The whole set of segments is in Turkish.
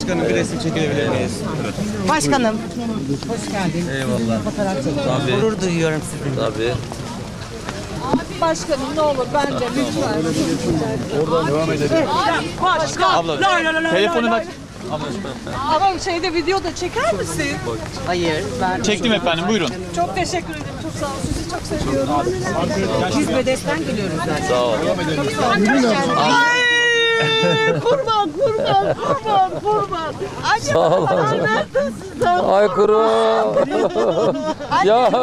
Başkanım bir resim çekilebilir miyiz? Başkanım. Hoş geldin. Eyvallah. Fotoğraf çekelim. Tabii. Gurur duyuyorum sizinle. Tabii. Başkanım ne olur ben de lütfen. Oradan devam edelim. Başkan. Abla telefonunu aç. Ama şeyde videoda çeker misin? Hayır. Ben Çektim efendim, buyurun. Çok teşekkür ederim. Çok sağ olun. Sizi çok seviyorum. biz Bedesten geliyoruz zaten. Sağ ol. Kurban. Sağ ol. Ay kuru. Ya.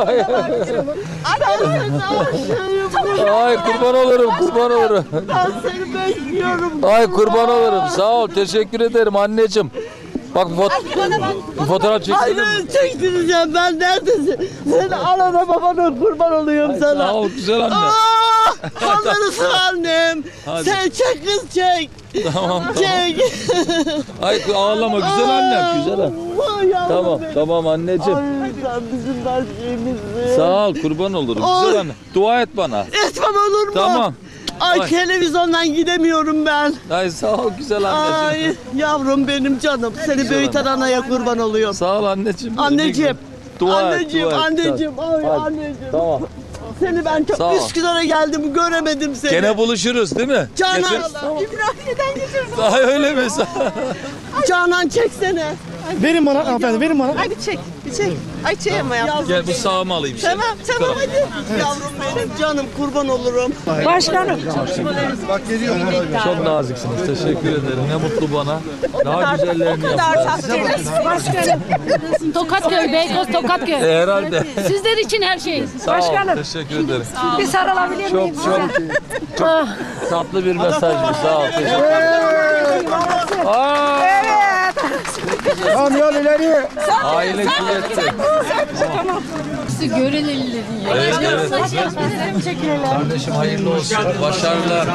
Ay kurban olurum. Ben seni bekliyorum. Ay kurban olurum. Sağ ol. Teşekkür ederim anneciğim. Bak bir fotoğraf çektim. Çektireceğim ben neredesin? Senin anana babana kurban oluyorum sana. Sağ ol güzel anne. Onlarısın annem. Hadi. Sen çek kız çek. Tamam. Çek. Ay ağlama güzel annem. Güzel annem. Tamam anneciğim. Ay sen bizim her şeyimizsin. Sağ ol kurban olurum. Güzel anne. Dua et bana. Etmem olur mu? Tamam. Ay televizyondan gidemiyorum ben. Ay sağ ol güzel anneciğim. Ay yavrum benim canım. Seni büyüten anaya kurban oluyorum. Sağ ol anneciğim. Anneciğim. Dua et, Anneciğim, dua et. anneciğim. Ay Hadi. anneciğim. Tamam. Seni ben Sağ ol. çok Üsküdar'a geldim göremedim seni. Gene buluşuruz değil mi? Canan. Getir. İbrahim'den geçirdim. Ay öyle mi? Canan çeksene. Verin bana hanımefendi, verin bana. Hadi çek. Bir çek. Ay çekme ya. Gel bu sağımı alayım seni. Tamam hadi. Yavrum benim canım kurban olurum. Başkanım. Çok naziksiniz. Teşekkür ederim. Ne mutlu bana. Daha güzellerini yaptınız. Başkanım. Tokatköy, Beykoz Tokatköy. Herhalde. Sizler için her şey. Sağ ol. Teşekkür ederim. Bir sarılabilir miyim? Çok tatlı bir mesajmış. Sağ ol. Teşekkür ederim. Tamam yol ileri. Aile kuvvetli. Sizi gören ellerin ya. Evet. Kardeşim hayırlı olsun. Başarılar.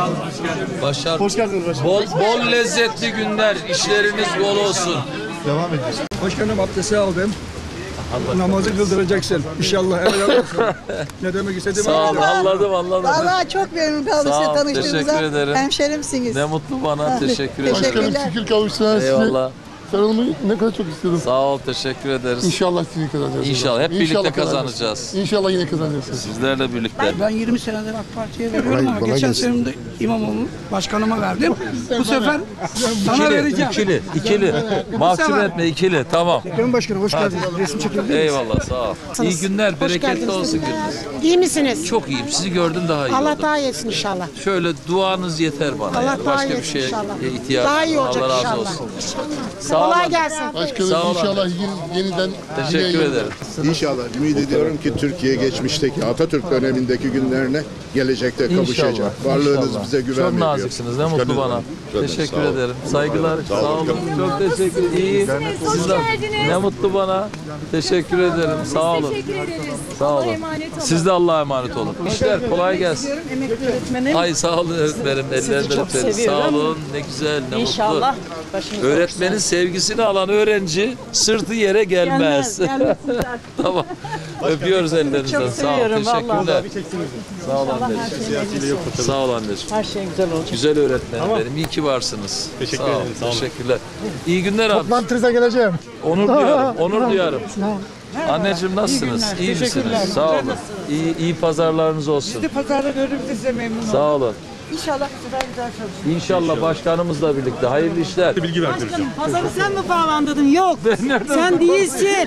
Hoş geldiniz başkanım. Bol lezzetli günler. İşleriniz bol olsun. Devam edeceğiz. Başkanım abdesti aldım. Namazı kıldıracaksın. İnşallah helal olsun. Ne demek istediğimi Sağ ol. Anladım. Vallahi çok memnun kaldım Sağ ol, size tanıştığımıza. teşekkür ederim. Hemşerimsiniz. Ne mutlu bana. Teşekkür ederim. Teşekkürler. Başkanım şükür kavuştular size. Eyvallah. Sarılmayı ne kadar çok istedim. Sağ ol. Teşekkür ederiz. İnşallah sizi kazanacağız. İnşallah. Hep birlikte İnşallah kazanacağız. İnşallah yine kazanacaksınız. Sizlerle birlikte. Ben 20 senedir AK Parti'ye veriyorum Kolay- ama kolay geçen gelsin. senemde İmamoğlu başkanıma verdim. Bu sefer sana vereceğim. İkili. Mahcup etme ikili. Tamam. Benim başkanım hoş geldiniz. Resim çekebilir miyiz? Eyvallah sağ ol. İyi günler. Bereketli olsun gününüz. İyi misiniz? Çok iyiyim. Sizi gördüm daha iyi Allah oldum. daha iyi etsin inşallah. Şöyle duanız yeter bana. Allah yani. daha Başka iyi bir etsin şeye inşallah. ihtiyacım Daha iyi yok. olacak Allah razı inşallah. olsun. Sağ Kolay olun. gelsin. Başkanım Sağ olun. inşallah yeniden Teşekkür ederim. İnşallah ümit ediyorum ki Türkiye geçmişteki Atatürk dönemindeki günlerine gelecekte kavuşacak. İnşallah. Varlığınız İnşallah. bize güven Çok veriyor. naziksiniz. Ne mutlu bana. Canım, Teşekkür sağ ol. ederim. Saygılar. Sağ olun. Çok teşekkür ederim. İyi. Siz de- Ne mutlu bana. Teşekkür ederim. Sağ olun. Sağ olun. Siz de Allah'a emanet olun. İşler kolay gelsin. Emekli öğretmenim. Ay sağ olun öğretmenim. Ellerinden çok öperim. Sağ seviyorum. olun. Ne güzel. Ne İnşallah. mutlu. Öğretmenin sevgisini alan öğrenci sırtı yere gelmez. Tamam. Öpüyoruz ellerinizden. Sağ ol. seviyorum Teşekkürler. Sağ ol anneciğim. Sağ ol anneciğim. Her şey güzel olacak. Güzel öğretmenim benim. İyi ki varsınız. Teşekkür ederim. Teşekkürler. İyi günler abi. Toplantınıza geleceğim. Onur duyarım. Onur duyarım. Anneciğim nasılsınız? İyi misiniz? Sağ olun. İyi pazarlarınız olsun. Pazarda gördüğümüzde size memnun oldum. Sağ olun. İnşallah bu sefer güzel çalışırız. İnşallah başkanımızla birlikte. Hayırlı işler. Pazarı sen mi pahalandırdın? Yok. Sen değilsin.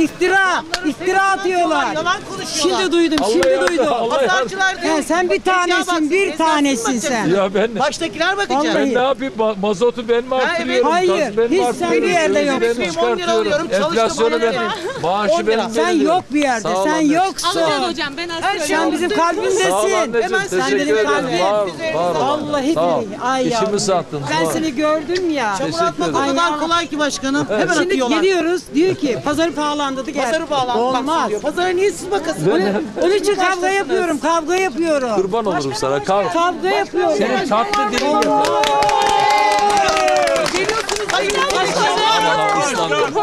İftira atıyorlar. Yalan konuşuyorlar. Şimdi duydum. Pazarcılar değil. Sen bir tanesin, bir tanesin sen. Ya ben Baştakiler bakacak. ben ne yapayım? Mazotu ben mi arttırıyorum? Hayır, Gazı ben mi hiç arttırıyorum? bir yerde yok. Dövizi ben mi 10 lira alıyorum, çıkartıyorum? çalıştım, Enflasyonu ben, 10 lira. maaşı ben Sen veriyorum. yok bir yerde, Sağ ol sen anneciğim. yoksun. Hocam ben az Sen bizim Sağ ol kalbimdesin. anneciğim. Sen Teşekkür benim ederim. kalbim. Var. Vallahi Sağ ol. billahi. Ay İşimi yavrum. sattın. Ben Var. seni gördüm ya. Teşekkür ederim. Ay yavrum. kolay ki başkanım. Hemen Şimdi atıyorlar. geliyoruz, diyor ki pazarı pahalandırdı gel. Pazarı bağlandı. Olmaz. Pazara niye siz bakasınız? Onun için kavga yapıyorum, kavga yapıyorum. Kurban olurum sana. Kavga yapıyorum. Senin tatlı dilin yok. Geliyorsunuz. Hayır. Anam ıslandım.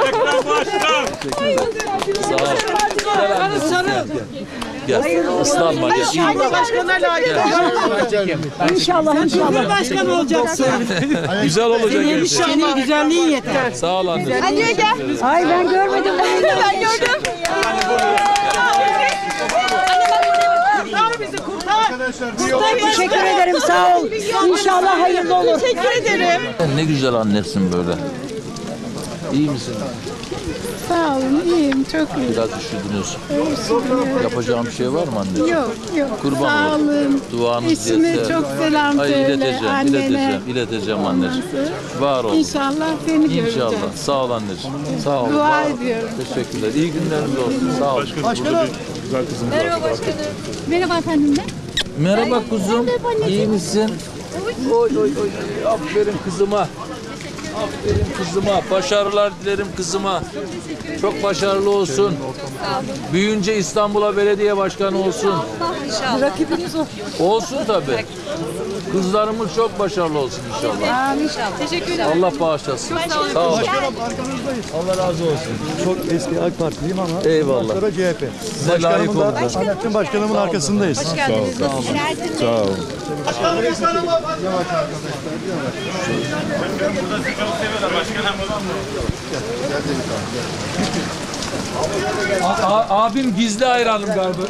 Sağ ol. Gel anneciğim, gel. Gel. Islanma gel. İnşallah başkana layık. İnşallah. Cumhurbaşkanı olacaksın. Güzel olacak her şey. Senin güzelliğin yeter. Sağ ol anneciğim. Ay ben görmedim. Ben gördüm. Teşekkür ederim. Sağ ol. İnşallah hayırlı olur. Teşekkür ederim. Ne güzel annesin böyle. İyi misin? Sağ olun, iyiyim, çok iyiyim. Biraz üşüdünüz. Yapacağım bir şey var mı anneciğim? Yok, yok. Kurban Sağ olurum. olun. Duanız Eşime yeter. çok selam Ay, söyle. Annene. ileteceğim anneciğim. Var ol. İnşallah seni göreceğim. İnşallah. Sağ ol anneciğim. Sağ ol. Dua var ol. ediyorum. Teşekkürler. İyi günleriniz olsun. Sağ ol. Merhaba başkanım. Merhaba efendim de. Merhaba kuzum. İyi misin? Oy oy oy. Aferin kızıma. Aferin kızıma. Başarılar dilerim kızıma. Çok başarılı olsun. Büyüyünce İstanbul'a belediye başkanı olsun. Rakibimiz o. Olsun tabii. Kızlarımız çok başarılı olsun inşallah. Teşekkür ederim. Allah bağışlasın. Sağ ol. Allah razı olsun. Çok eski AK Partiliyim ama Eyvallah. sonra CHP. Size layık oldu. Anlatçım başkanımın arkasındayız. Hoş geldiniz. Sağ ol. Abim gizli hayranım galiba.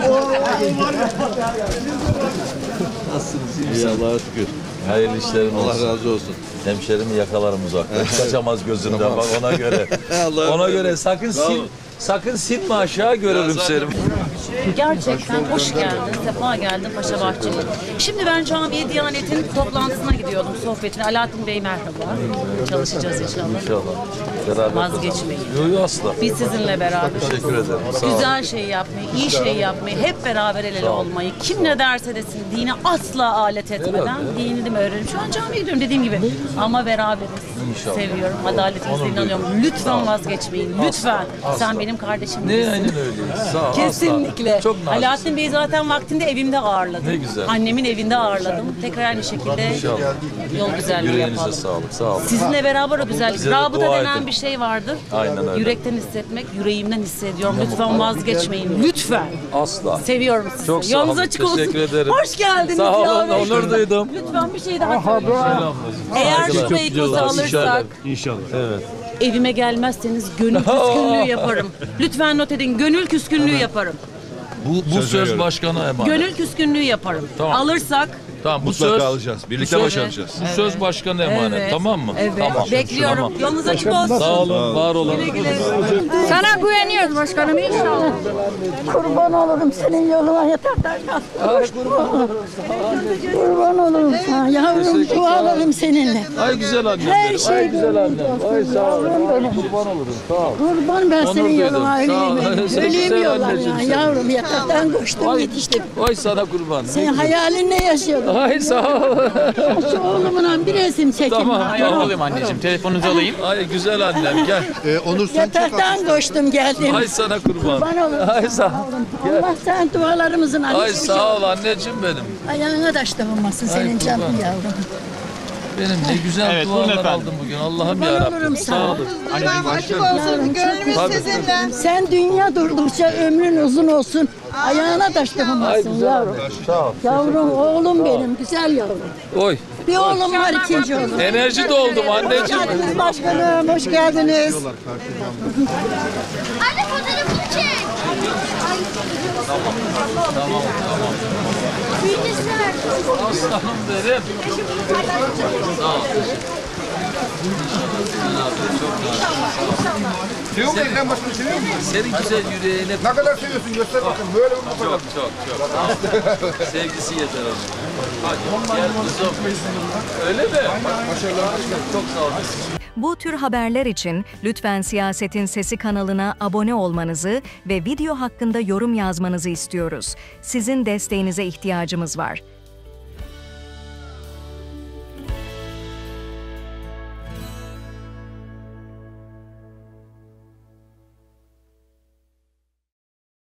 Nasılsınız? İyi Allah'a şükür. Hayırlı işlerin olsun. Allah razı olsun. Hemşerimi yakalarım uzakta. Kaçamaz gözümden bak ona göre. Ona göre sakın silme aşağı görürüm seni. Gerçekten hoş geldin, sefa geldin Paşa Bahçeli. Şimdi ben camiye Diyanet'in toplantısına gidiyordum, sohbetine. Alaaddin Bey merhaba. Çalışacağız inşallah. İnşallah. Beraber. Vazgeçmeyin. Yok asla. Biz sizinle beraber. Teşekkür ederim. Sağ ol. Güzel şey yapmayı, iyi şey yapmayı, hep beraber el ele olmayı, kim ne derse desin, dine asla alet etmeden dinimi öğrenim. Şu an camiye gidiyorum dediğim gibi. Ama beraberiz. İnşallah. Seviyorum, adaletinize inanıyorum. Lütfen vazgeçmeyin, lütfen. Sen benim kardeşim Ne değilsin. aynen öyle. Sağ ol. Kesinlikle. Çok nazik. Alaaddin Bey'i zaten vaktinde evimde ağırladım. Ne güzel. Annemin evinde ağırladım. Tekrar aynı şekilde İnşallah. yol güzelliği Yüreğinize yapalım. sağlık. Sağ olun. Sizinle beraber o güzellik. Bize de Rabıta dua denen edin. bir şey vardır. Aynen öyle. Yürekten hissetmek, yüreğimden hissediyorum. Lütfen vazgeçmeyin. Lütfen. Asla. Seviyorum sizi. Çok sağ Yolunuz olun. açık olsun. Teşekkür ederim. Hoş geldiniz. Sağ olun. ya. Onur duydum. Lütfen bir şey daha söyleyeyim. Eğer şu Beykoz'u alırsak İnşallah. Evet. evime gelmezseniz gönül küskünlüğü yaparım. Lütfen not edin. Gönül küskünlüğü yaparım. Bu söz başkana emanet. Gönül küskünlüğü yaparım. Tamam. Alırsak Tamam bu Mutlaka söz alacağız. Birlikte bu söz- başaracağız. Bu söz başkana emanet. Tamam mı? Evet. Tamam. Bekliyorum. Tamam. Yolunuz açık olsun. Sağ olun, var olun. Sana güveniyoruz başkanım inşallah. Kurban olurum senin yoluna yeterden Kurban olurum sana yavrum dualarım seninle. Ay güzel annem. Her benim. şey Ay güzel annem. Ay sağ ol. benim. Kurban olurum. Sağ ol. Kurban ben Onur senin duydum. yoluna Sağ ol. öleyim. Sen Öleyim güzel yollarına anneciğim sen. yavrum yataktan koştum Ay, yetiştim. ay sana kurban. Senin hayalinle yaşıyordum. Ay sağ ol. Şu oğlumla bir resim çekin. Tamam. Alayım anneciğim, telefonunuzu alayım. Ay güzel annem gel. Onur sen Yataktan koştum geldim. Ay sana kurban. Kurban olurum. Ay sağ ol. Allah sen dualarımızın Ay annesi. sağ ol anneciğim benim. Ayağına taş olmasın senin canın kurban. yavrum. Benim ne güzel Evet, buyurun dualar efendim. aldım bugün. Allah'ım Kurban yarabbim. olurum Sağ sana. olun. Açık olsun. Gönlümüz Tabii. sizinle. Sen dünya durdukça ömrün uzun olsun. Ayağına taş Ay olmasın güzel yavrum. annem. Sağ ol. Yavrum oğlum benim güzel yavrum. Oy. Bir oğlum var ikinci oğlum. Enerji doldum anneciğim. Geldiniz başkanım. Hoş geldiniz. Anne fotoğrafını çek. Tamam. Bilgisayar. Aslanım derim. Sağ ol. Seviyor musun? Elden başını seviyor musun? Senin güzel yüreğine Ne kadar seviyorsun? Göster bakın. Böyle mi bu kadar? çok. Sevgisi yeter ona. Hadi gel kızım. Öyle mi? Başarılar. Çok sağ ol. Bu tür haberler için lütfen Siyasetin Sesi kanalına abone olmanızı ve video hakkında yorum yazmanızı istiyoruz. Sizin desteğinize ihtiyacımız var.